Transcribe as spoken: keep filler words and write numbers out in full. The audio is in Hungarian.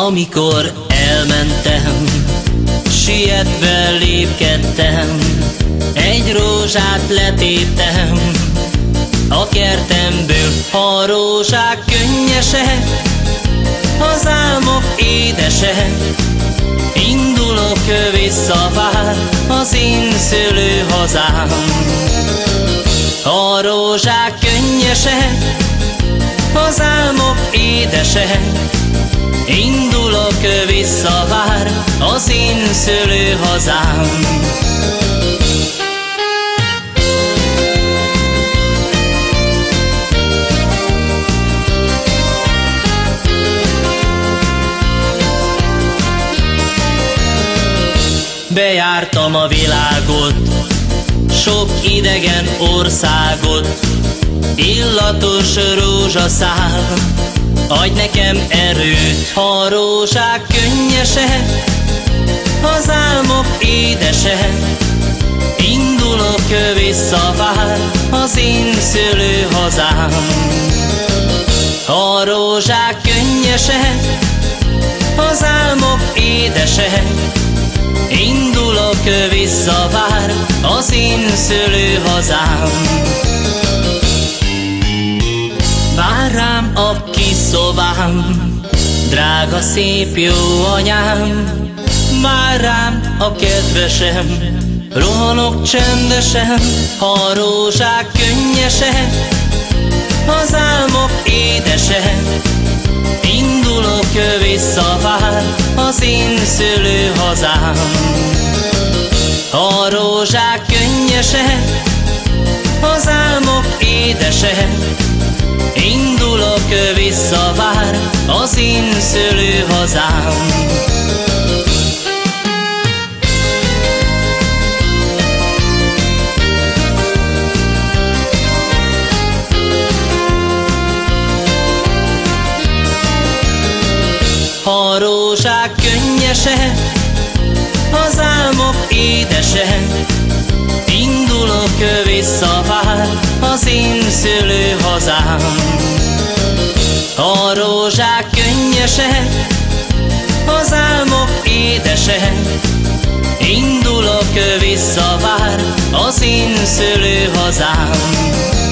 Amikor elmentem, sietve lépkedtem, egy rózsát letéptem a kertemből. A rózsák könnyesek, az álmok édesek, indulok vissza vár az én szülőhazám. A rózsák könnyesek, az álmok édesek, indulok vissza vár az én szülőhazám. Bejártam a világot, sok idegen országot, illatos rózsaszál, adj nekem erőt. A rózsák könnyesek, az álmok édesek, indulok vissza vár az én szülőhazám. A rózsák könnyesek, az álmok édesek, indulok vissza vár az én szülőhazám. Vár rám a kis szobám, drága szép jó anyám, vár rám a kedvesem, rohanok csendesen. A rózsák könnyesek, az álmok édesek, indulok vissza vár az én szülőhazám. A rózsák könnyesek, az álmok édesek, indulok vissza vár az én szülőhazám. A rózsák könnyesek, az álmok édesek, indulok vissza vár az én szülőhazám. A rózsák könnyesek, az álmok édesek, indulok vissza vár az én szülőhazám.